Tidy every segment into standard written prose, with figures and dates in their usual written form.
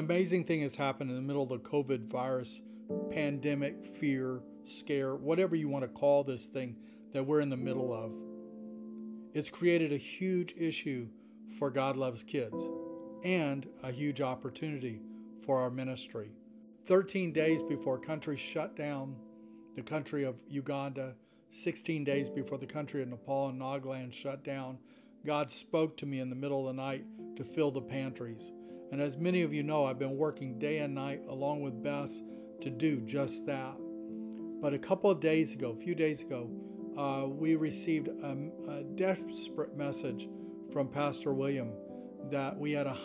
amazing thing has happened in the middle of the COVID virus pandemic, fear, scare, whatever you want to call this thing that we're in the middle of. It's created a huge issue for God Loves Kids and a huge opportunity for our ministry. 13 days before countries shut down, the country of Uganda, 16 days before the country of Nepal and Nagaland shut down, God spoke to me in the middle of the night to fill the pantries. And as many of you know, I've been working day and night along with Bess to do just that. But a few days ago, we received a desperate message from Pastor William that we had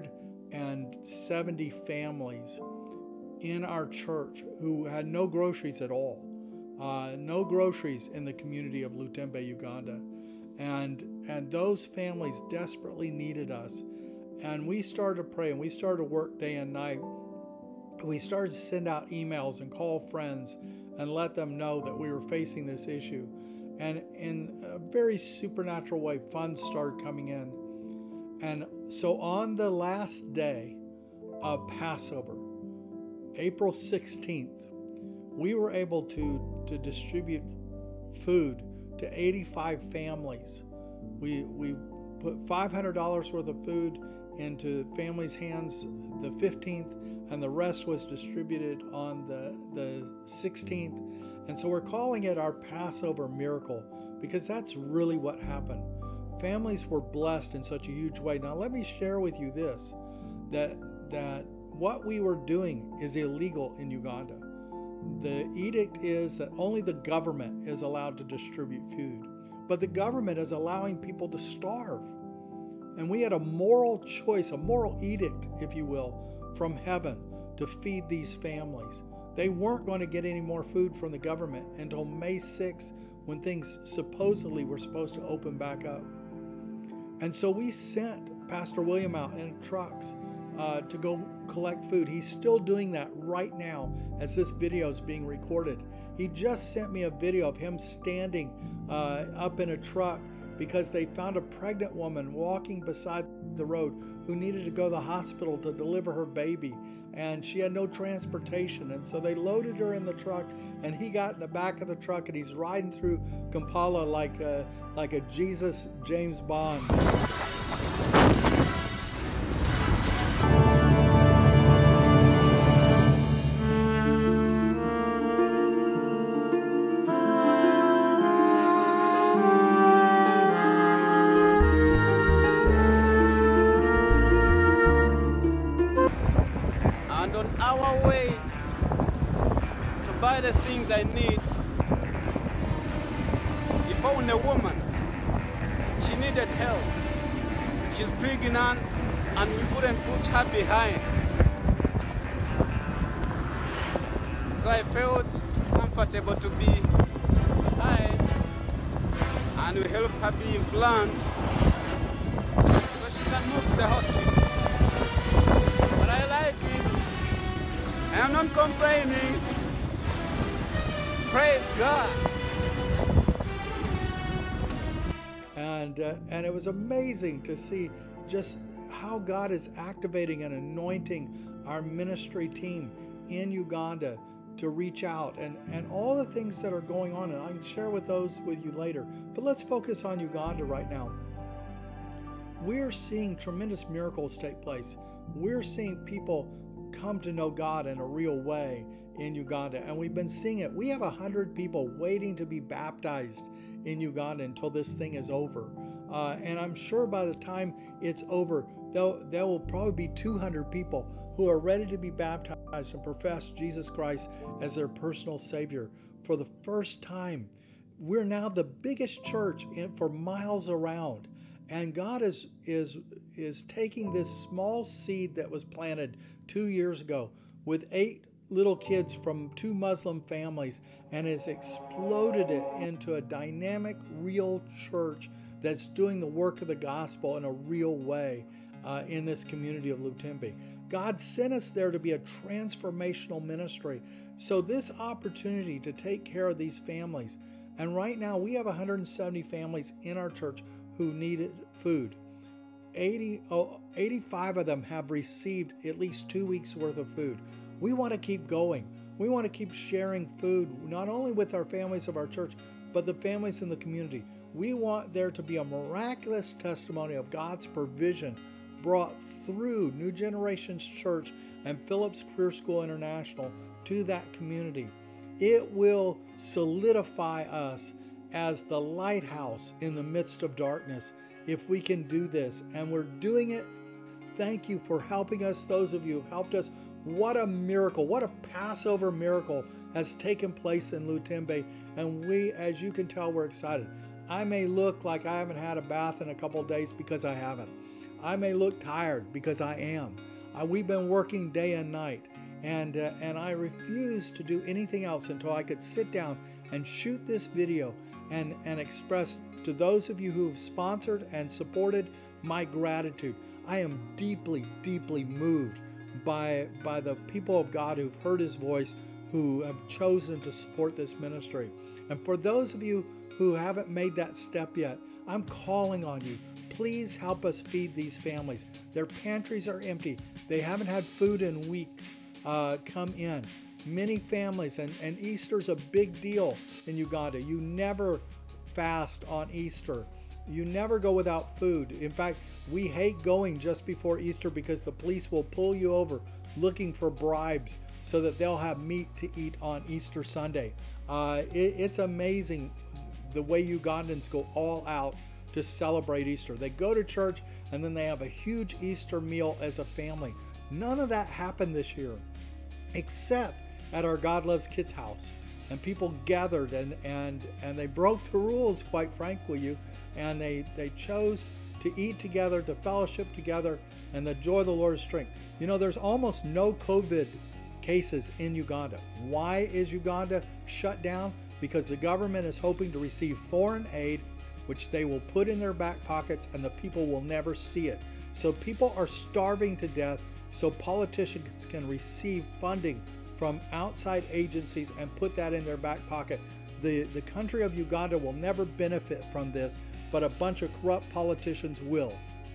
170 families in our church who had no groceries at all. No groceries in the community of Lutembe, Uganda. And those families desperately needed us. And we started to pray and we started to work day and night. We started to send out emails and call friends and let them know that we were facing this issue. And in a very supernatural way, funds started coming in. And so on the last day of Passover, April 16th, we were able to distribute food to 85 families. We put $500 worth of food into families' hands the 15th, and the rest was distributed on the 16th. And so we're calling it our Passover miracle because that's really what happened. Families were blessed in such a huge way. Now let me share with you this, that what we were doing is illegal in Uganda. The edict is that only the government is allowed to distribute food, but the government is allowing people to starve. And we had a moral choice, a moral edict, if you will, from heaven to feed these families. They weren't going to get any more food from the government until May 6th, when things supposedly were supposed to open back up. And so we sent Pastor William out in trucks to go collect food. He's still doing that right now as this video is being recorded. He just sent me a video of him standing up in a truck because they found a pregnant woman walking beside the road who needed to go to the hospital to deliver her baby, and she had no transportation, and so they loaded her in the truck, and he got in the back of the truck and he's riding through Kampala like a Jesus James Bond. And on our way to buy the things I need, we found a woman. She needed help. She's pregnant and we couldn't put her behind. So I felt comfortable to be behind and we help her be in front so she can move to the hospital. But I like it. I'm not complaining. Praise God. And it was amazing to see just how God is activating and anointing our ministry team in Uganda to reach out and all the things that are going on. And I can share with you later. But let's focus on Uganda right now. We're seeing tremendous miracles take place. We're seeing people come to know God in a real way in Uganda, and we've been seeing it. We have 100 people waiting to be baptized in Uganda until this thing is over, and I'm sure by the time it's over, there will probably be 200 people who are ready to be baptized and profess Jesus Christ as their personal Savior for the first time. We're now the biggest church for miles around. And God is taking this small seed that was planted 2 years ago with 8 little kids from 2 Muslim families and has exploded it into a dynamic, real church that's doing the work of the gospel in a real way in this community of Lutembe. God sent us there to be a transformational ministry. So this opportunity to take care of these families, and right now we have 170 families in our church who needed food. 85 of them have received at least 2 weeks worth of food. We want to keep going. We want to keep sharing food, not only with our families of our church, but the families in the community. We want there to be a miraculous testimony of God's provision brought through New Generations Church and Phillips Career School International to that community. It will solidify us as the lighthouse in the midst of darkness if we can do this, and we're doing it. Thank you for helping us, those of you who've helped us. What a miracle, what a Passover miracle has taken place in Lutembe, and we, as you can tell, we're excited. I may look like I haven't had a bath in a couple of days because I haven't. I may look tired because I am. We've been working day and night, and I refuse to do anything else until I could sit down and shoot this video and express to those of you who have sponsored and supported my gratitude. I am deeply, deeply moved by the people of God who've heard His voice, who have chosen to support this ministry. And for those of you who haven't made that step yet, I'm calling on you. Please help us feed these families. Their pantries are empty. They haven't had food in weeks come in. Many families, and Easter's a big deal in Uganda. You never fast on Easter. You never go without food. In fact, we hate going just before Easter because the police will pull you over looking for bribes so that they'll have meat to eat on Easter Sunday. It's amazing the way Ugandans go all out to celebrate Easter. They go to church and then they have a huge Easter meal as a family. None of that happened this year, except at our God Loves Kids house. And people gathered and they broke the rules, quite frankly, with you, and they chose to eat together, to fellowship together, and the joy of the Lord is strength. You know, there's almost no COVID cases in Uganda. Why is Uganda shut down? Because the government is hoping to receive foreign aid, which they will put in their back pockets, and the people will never see it. So people are starving to death so politicians can receive funding from outside agencies and put that in their back pocket. The country of Uganda will never benefit from this, but a bunch of corrupt politicians will.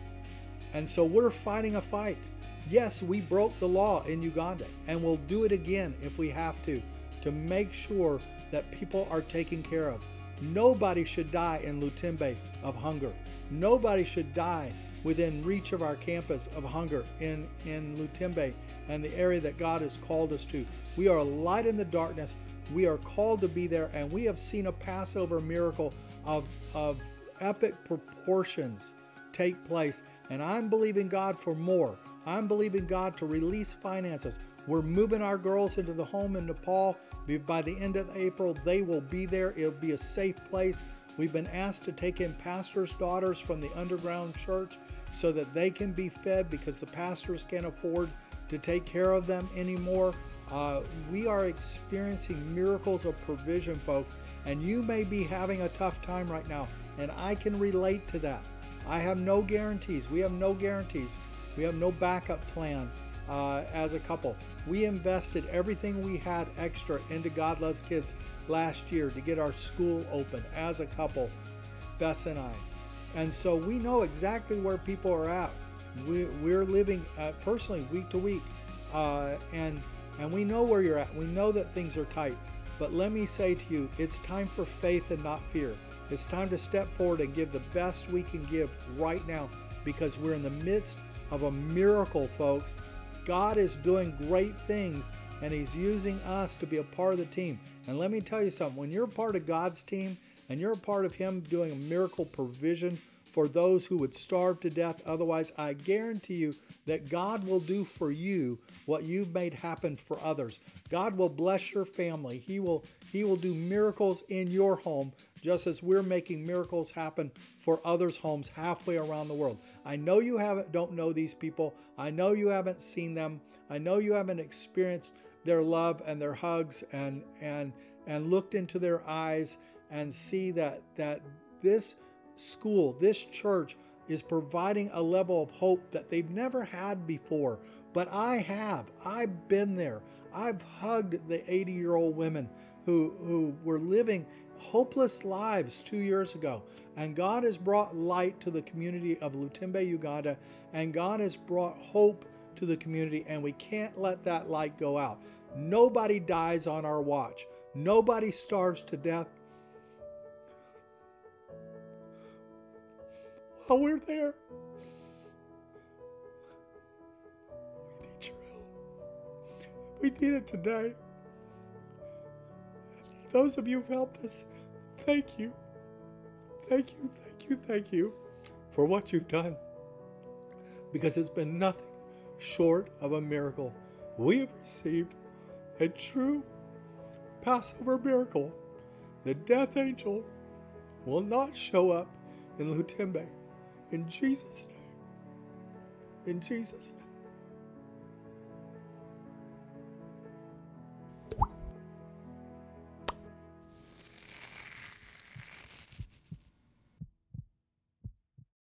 And so we're fighting a fight. Yes, we broke the law in Uganda, and we'll do it again if we have to make sure that people are taken care of. Nobody should die in Lutembe of hunger. Nobody should die within reach of our campus of hunger in Lutembe and the area that God has called us to. We are a light in the darkness. We are called to be there, and we have seen a Passover miracle of epic proportions take place. And I'm believing God for more. I'm believing God to release finances. We're moving our girls into the home in Nepal. By the end of April, they will be there. It'll be a safe place. We've been asked to take in pastors' daughters from the underground church so that they can be fed because the pastors can't afford to take care of them anymore. We are experiencing miracles of provision, folks, and you may be having a tough time right now, and I can relate to that. I have no guarantees. We have no guarantees. We have no backup plan as a couple. We invested everything we had extra into God Loves Kids last year to get our school open as a couple, Bess and I. And so we know exactly where people are at. We're living personally week to week, and we know where you're at. We know that things are tight. But let me say to you, it's time for faith and not fear. It's time to step forward and give the best we can give right now, because we're in the midst of a miracle, folks. God is doing great things, and He's using us to be a part of the team. And let me tell you something, when you're a part of God's team and you're a part of Him doing a miracle provision for those who would starve to death otherwise, I guarantee you that God will do for you what you've made happen for others. God will bless your family. He will do miracles in your home, just as we're making miracles happen for others' homes halfway around the world. I know you don't know these people. I know you haven't seen them. I know you haven't experienced their love and their hugs and looked into their eyes and see that this school, this church is providing a level of hope that they've never had before. But I have. I've been there. I've hugged the 80-year-old women who were living hopeless lives 2 years ago. And God has brought light to the community of Lutembe, Uganda. And God has brought hope to the community. And we can't let that light go out. Nobody dies on our watch. Nobody starves to death while we're there. We need your help. We need it today. Those of you who've helped us, thank you. Thank you, thank you, thank you for what you've done. Because it's been nothing short of a miracle. We have received a true Passover miracle. The death angel will not show up in Lutembe. In Jesus' name. In Jesus' name.